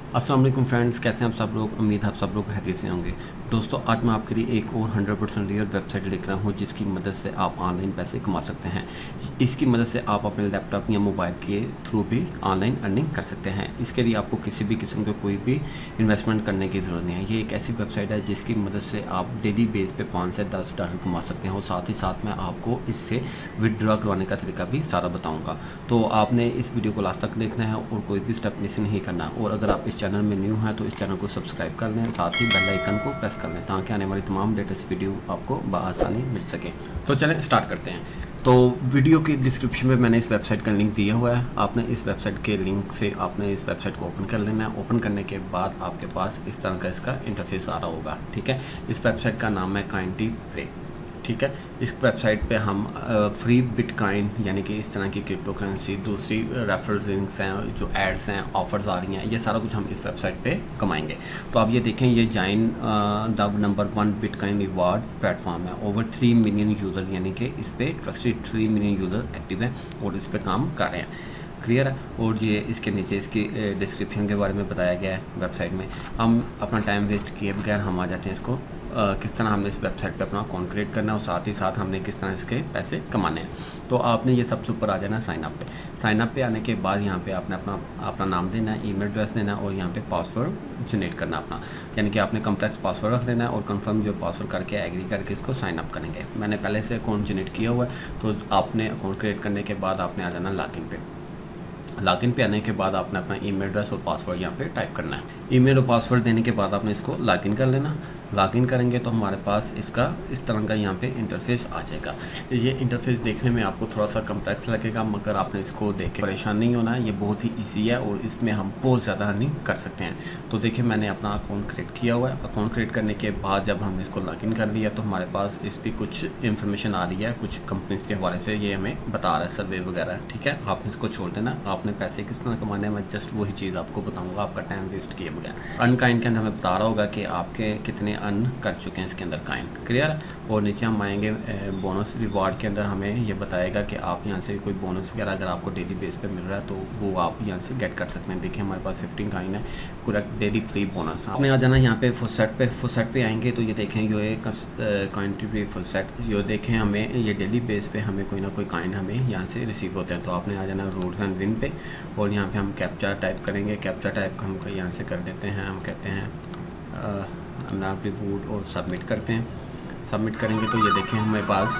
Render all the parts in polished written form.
अस्सलाम वालेकुम फ्रेंड्स, कैसे हैं आप सब लोग। उम्मीद है आप सब लोग खैरियत से होंगे। दोस्तों, आज मैं आपके लिए एक और 100% रियल वेबसाइट लेकर रहा हूँ जिसकी मदद से आप ऑनलाइन पैसे कमा सकते हैं। इसकी मदद से आप अपने लैपटॉप या मोबाइल के थ्रू भी ऑनलाइन अर्निंग कर सकते हैं। इसके लिए आपको किसी भी किस्म का कोई भी इन्वेस्टमेंट करने की ज़रूरत नहीं है। ये एक ऐसी वेबसाइट है जिसकी मदद से आप डेली बेस पे 5 से 10 डॉलर कमा सकते हैं और साथ ही साथ मैं आपको इससे विदड्रॉ करवाने का तरीका भी सारा बताऊँगा। तो आपने इस वीडियो को लास्ट तक देखना है और कोई भी स्टेप मिस नहीं करना। और अगर आप इस चैनल में न्यू हैं तो इस चैनल को सब्सक्राइब कर लें, साथ ही बेल आइकन को प्रेस कर लें ताकि आने वाली तमाम लेटेस्ट वीडियो आपको बआसानी मिल सके। तो चलें स्टार्ट करते हैं। तो वीडियो की डिस्क्रिप्शन में मैंने इस वेबसाइट का लिंक दिया हुआ है। आपने इस वेबसाइट के लिंक से आपने इस वेबसाइट को ओपन कर लेना है। ओपन करने के बाद आपके पास इस तरह का इसका इंटरफेस आ रहा होगा। ठीक है, इस वेबसाइट का नाम है काइंटीप्रे। ठीक है, इस वेबसाइट पे हम फ्री बिटकॉइन यानी कि इस तरह की क्रिप्टो करेंसी, दूसरी रेफरेंस हैं, जो एड्स हैं, ऑफर्स आ रही हैं, ये सारा कुछ हम इस वेबसाइट पे कमाएंगे। तो आप ये देखें, ये join the number 1 bitcoin reward platform है। ओवर 3 मिलियन यूज़र यानी कि इस पर ट्रस्टेड 3 मिलियन यूज़र एक्टिव हैं और इस पर काम कर रहे हैं। क्लियर है। और ये इसके नीचे इसकी डिस्क्रिप्शन के बारे में बताया गया है वेबसाइट में। हम अपना टाइम वेस्ट किए बगैर हम आ जाते हैं इसको किस तरह हमने इस वेबसाइट पे अपना अकाउंट क्रिएट करना है और साथ ही साथ हमने किस तरह इसके पैसे कमाने हैं। तो आपने ये सबसे ऊपर आ जाना है साइन अप पे। साइन अप पे आने के बाद यहाँ पे आपने अपना नाम देना है, ईमेल एड्रेस देना है और यहाँ पे पासवर्ड जनरेट करना अपना, यानी कि आपने कम्प्लेक्स पासवर्ड रख देना है और कंफर्म जो पासवर्ड करके एग्री करके इसको साइन अप करेंगे। मैंने पहले से अकाउंट जनरेट किया हुआ है। तो आपने अकाउंट क्रिएट करने के बाद आपने आ जाना लॉगिन पे। लॉगिन पे आने के बाद आपने अपना ईमेल एड्रेस और पासवर्ड यहाँ पे टाइप करना है। ईमेल और पासवर्ड देने के बाद आपने इसको लॉगिन कर लेना। लॉगिन करेंगे तो हमारे पास इसका इस तरह का यहाँ पे इंटरफेस आ जाएगा। ये इंटरफेस देखने में आपको थोड़ा सा कम्प्लेक्स लगेगा, मगर आपने इसको देख के परेशान नहीं होना है। ये बहुत ही ईजी है और इसमें हम बहुत ज़्यादा अर्निंग कर सकते हैं। तो देखिए, मैंने अपना अकाउंट क्रिएट किया हुआ है। अकाउंट क्रिएट करने के बाद जब हमने इसको लॉगिन कर लिया तो हमारे पास इस पर कुछ इन्फॉर्मेशन आ रही है, कुछ कंपनीज़ के हवाले से ये हमें बता रहा है, सर्वे वगैरह। ठीक है, आपने इसको छोड़ देना। आपने पैसे किस तरह कमाने हैं मैं जस्ट वही चीज़ आपको बताऊँगा, आपका टाइम वेस्ट किए बगैर। अर्न काइन के अंदर हमें बता रहा होगा कि आपके कितने अर्न कर चुके हैं इसके अंदर काइन। क्लियर। और नीचे हम आएंगे बोनस रिवार्ड के अंदर हमें ये बताएगा कि आप यहाँ से कोई बोनस वगैरह अगर आपको डेली बेस पे मिल रहा है तो वो आप यहाँ से गेट कर सकते हैं। देखिए, हमारे पास 15 काइन है, पूरा डेली फ्री बोनस। आपने आ जाना यहाँ पे फुलसेट पे आएंगे तो ये देखें, जो है काइंटीप्रे फुलसेट, जो देखें हमें ये डेली बेस पे हमें कोई ना कोई काइन हमें यहाँ से रिसीव होते हैं। तो आपने आ जाना रूल्स एंड विन पे और यहाँ पे हम कैप्चा टाइप करेंगे। कैप्चा टाइप हम यहाँ से कर देते हैं, हम कहते हैं नॉट रिबूट और सबमिट करते हैं। सबमिट करेंगे तो ये देखें, हमारे पास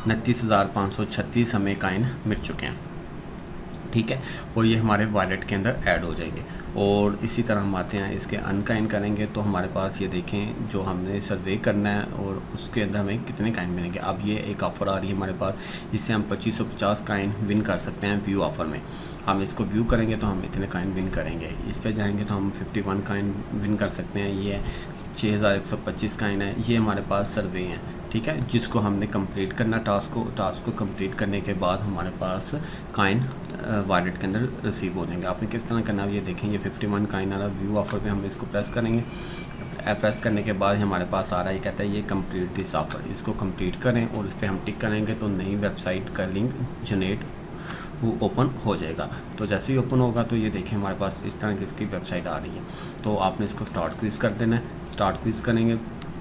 29,536 हमें काइन मिल चुके हैं। ठीक है, और ये हमारे वॉलेट के अंदर ऐड हो जाएंगे। और इसी तरह हम आते हैं इसके अनकाइन करेंगे तो हमारे पास ये देखें, जो हमने सर्वे करना है और उसके अंदर हमें कितने काइन मिलेंगे। अब ये एक ऑफ़र आ रही है हमारे पास, इससे हम 2550 काइन विन कर सकते हैं व्यू ऑफ़र में। हम इसको व्यू करेंगे तो हम इतने काइन विन करेंगे। इस पे जाएंगे तो हम 51 काइन विन कर सकते हैं। ये 6125 काइन है, ये हमारे पास सर्वे हैं। ठीक है, जिसको हमने कंप्लीट करना टास्क को कंप्लीट करने के बाद हमारे पास काइन वॉलेट के अंदर रिसीव हो जाएंगे। आपने किस तरह करना है ये देखें, ये 51 काइन आ रहा है व्यू ऑफ़र पे, हम इसको प्रेस करेंगे। प्रेस करने के बाद हमारे पास आ रहा है, ये कहता है ये कंप्लीट दिस ऑफ़र, इसको कंप्लीट करें और इस पर हम टिक करेंगे तो नई वेबसाइट का लिंक जनरेट वो ओपन हो जाएगा। तो जैसे ही ओपन होगा तो ये देखें, हमारे पास इस तरह की इसकी वेबसाइट आ रही है। तो आपने इसको स्टार्ट क्विज़ कर देना है। स्टार्ट क्विज़ करेंगे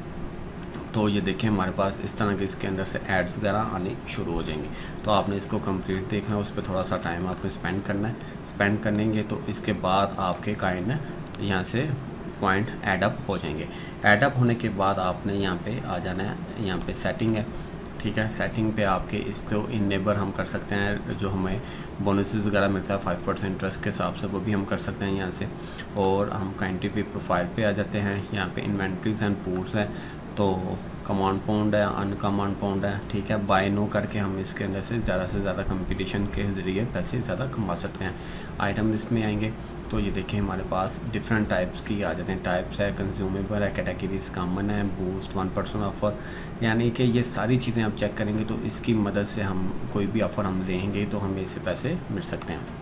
तो ये देखें, हमारे पास इस तरह के इसके अंदर से एड्स वगैरह आने शुरू हो जाएंगे। तो आपने इसको कंप्लीट देखना है, उस पर थोड़ा सा टाइम आपने स्पेंड करना है। स्पेंड करेंगे तो इसके बाद आपके काइन यहाँ से पॉइंट ऐड अप हो जाएंगे। ऐड अप होने के बाद आपने यहाँ पे आ जाना है, यहाँ पे सेटिंग है। ठीक है, सेटिंग पे आपके इसको इनेबल हम कर सकते हैं, जो हमें बोनसेस वगैरह मिलता है 5% इंटरेस्ट के हिसाब से, वो भी हम कर सकते हैं यहाँ से। और हम काइंटीप्रे प्रोफाइल पे आ जाते हैं। यहाँ पे इन्वेंट्रीज एंड पूल्स है, तो कमांड पाउंड है, अनकमांड पाउंड है। ठीक है, बाय नो करके हम इसके अंदर से ज़्यादा कंपटीशन के ज़रिए पैसे ज़्यादा कमा सकते हैं। आइटम लिस्ट में आएंगे तो ये देखें, हमारे पास डिफरेंट टाइप्स की आ जाते हैं। टाइप्स है, कंज्यूमेबल है, कैटेगरीज कॉमन है, बूस्ट 1% ऑफ़र, यानी कि ये सारी चीज़ें आप चेक करेंगे तो इसकी मदद से हम कोई भी ऑफ़र हम लेंगे तो हमें इससे पैसे मिल सकते हैं।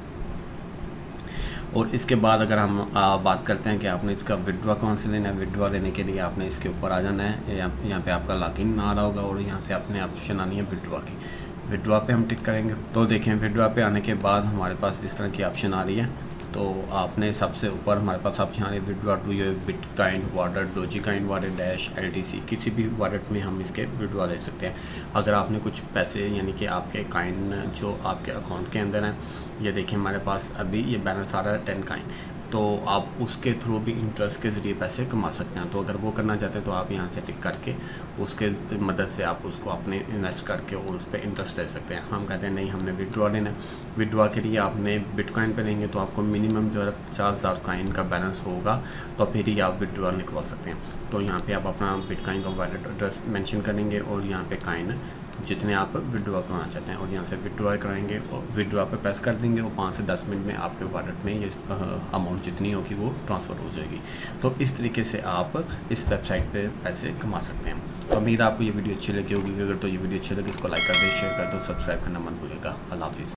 और इसके बाद अगर हम बात करते हैं कि आपने इसका विड्रॉ कौन से लेना है, विड्रॉ लेने के लिए आपने इसके ऊपर आ जाना है। यहाँ पे आपका लॉगिन आ रहा होगा और यहाँ पे आपने ऑप्शन आनी है विड्रॉ की। विड्रॉ पे हम टिक करेंगे तो देखें, विड्रॉ पे आने के बाद हमारे पास इस तरह की ऑप्शन आ रही है। तो आपने सबसे ऊपर हमारे पास आप यहाँ withdraw to your bitcoin wallet, dogecoin wallet dash LTC, किसी भी वॉलेट में हम इसके विड्रॉ ले सकते हैं। अगर आपने कुछ पैसे यानी कि आपके कॉइन जो आपके अकाउंट के अंदर हैं, ये देखिए हमारे पास अभी ये बैलेंस आ रहा है 10 कॉइन, तो आप उसके थ्रू भी इंटरेस्ट के ज़रिए पैसे कमा सकते हैं। तो अगर वो करना चाहते हैं तो आप यहाँ से टिक करके उसके मदद से आप उसको अपने इन्वेस्ट करके और उस पर इंटरेस्ट ले सकते हैं। हम कहते हैं नहीं, हमने विड्रॉ लेना है। विड्रॉ के लिए आपने बिटकॉइन पे लेंगे तो आपको मिनिमम जो है 50,000 कॉइन का बैलेंस होगा, तो फिर ही आप विड्रॉ निकलवा सकते हैं। तो यहाँ पर आप अपना बिटकॉइन का वॉलेट एड्रेस मैंशन करेंगे और यहाँ पर कॉइन जितने आप विड्रॉ करवाना चाहते हैं और यहाँ से विड्रॉ कराएंगे और विड्रॉ पे प्रेस कर देंगे और 5 से 10 मिनट में आपके वॉलेट में ये अमाउंट जितनी होगी वो ट्रांसफ़र हो जाएगी। तो इस तरीके से आप इस वेबसाइट पे पैसे कमा सकते हैं। तो उम्मीद है आपको ये वीडियो अच्छी लगी होगी। अगर तो ये वीडियो अच्छी लगी इसको लाइक कर दे, शेयर कर दो, सब्सक्राइब करना मत भूलिएगा। अल्लाह हाफिज़।